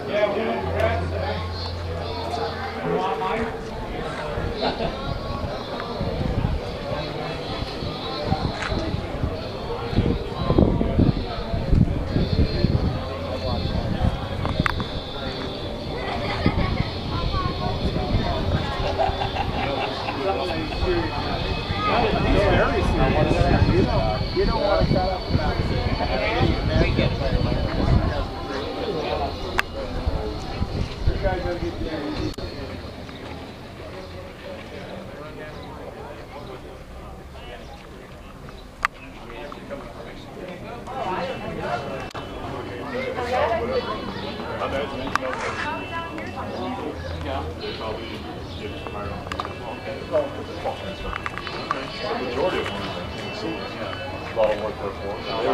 Yeah, we don't grab that. You want mine? You don't want to cut up about The majority of them are a lot of work there for them. I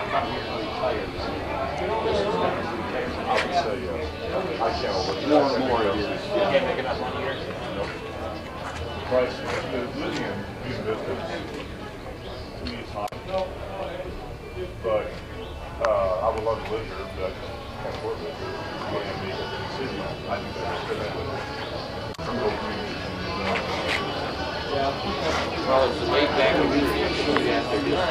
would say, I can't overlook more and more it is. You can't make enough money here? Nope. Price, living in Buena Vista, to me it's high. But I would love to live here, but I can't afford to live here. When I make a city, I think that's good. Some of those communities. Well, it's the way back when we were actually after this.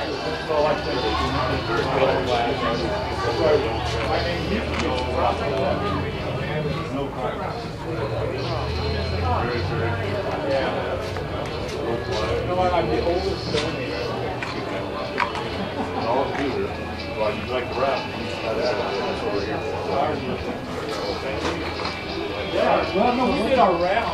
I'm the oldest son. All of you, well, you like the rap. Yeah, well, no, we did our round.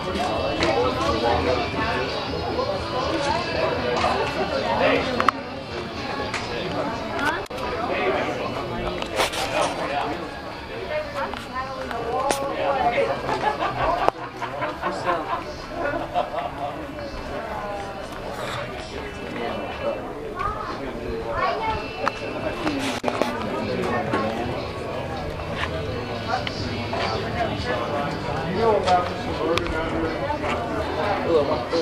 You know about this suburban down here?